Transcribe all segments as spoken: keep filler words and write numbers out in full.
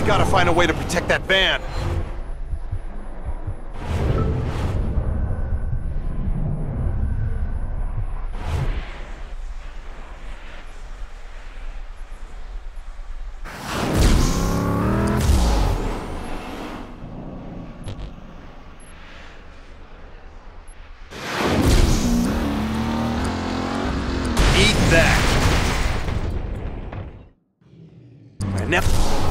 I gotta find a way to protect that van. Eat that. And now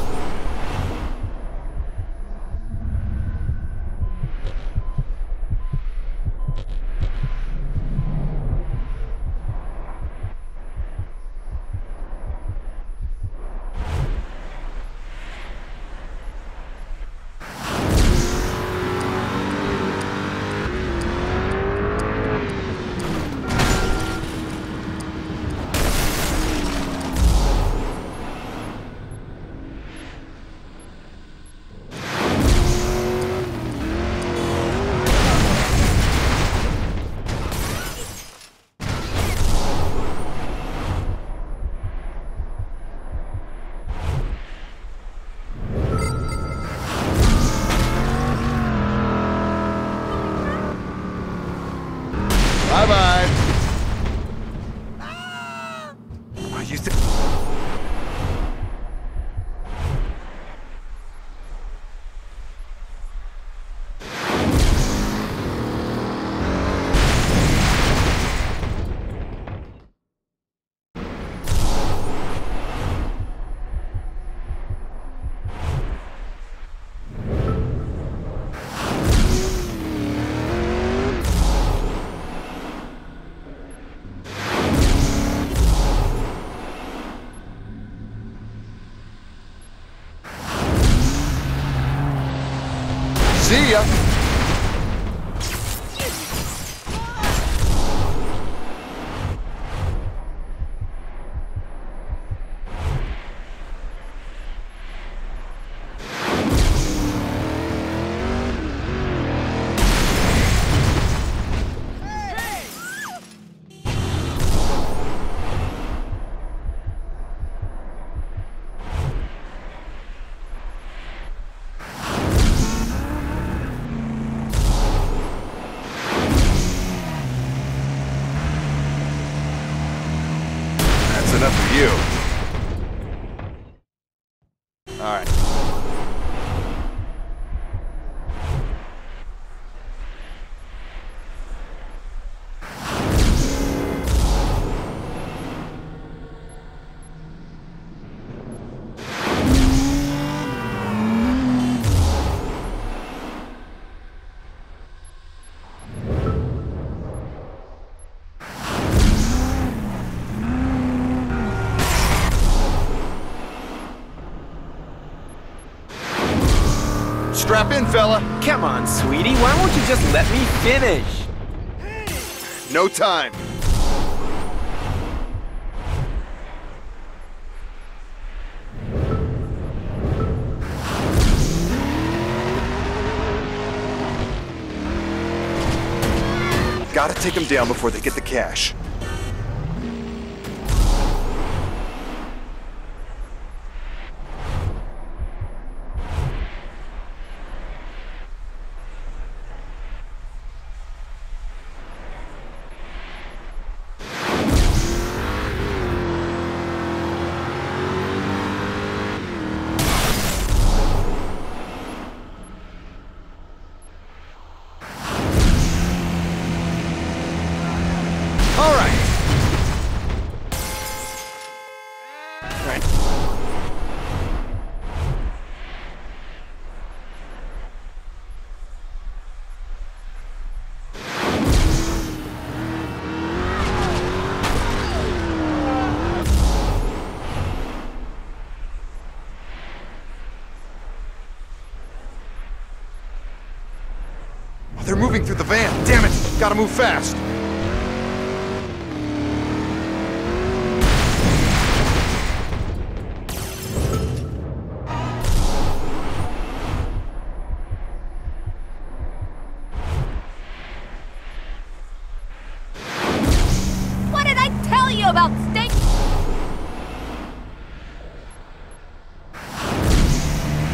bye-bye. Are you th See ya. Enough of you. All right. Strap in, fella. Come on, sweetie, why won't you just let me finish? No time. Gotta take them down before they get the cash. All right. All right. Oh, they're moving through the van. Damn it! Gotta move fast. About steak.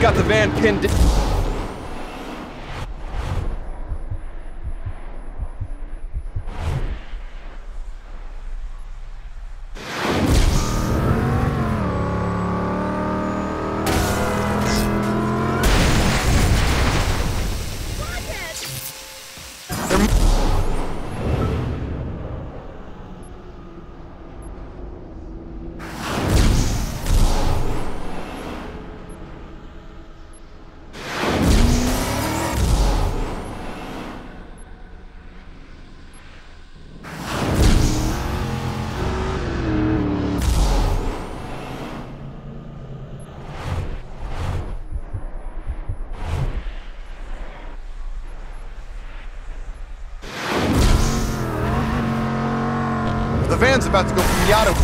got the van pinned. The van's about to go from Yada.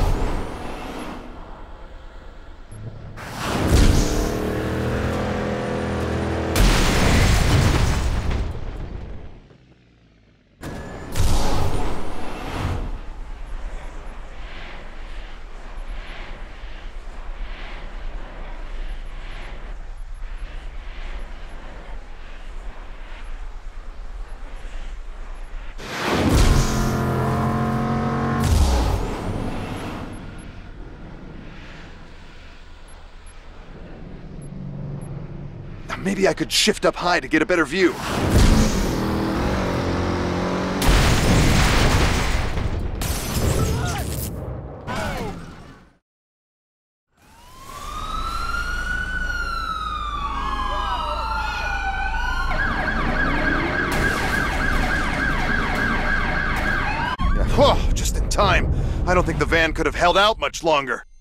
Maybe I could shift up high to get a better view. Yeah, whew, just in time. I don't think the van could have held out much longer.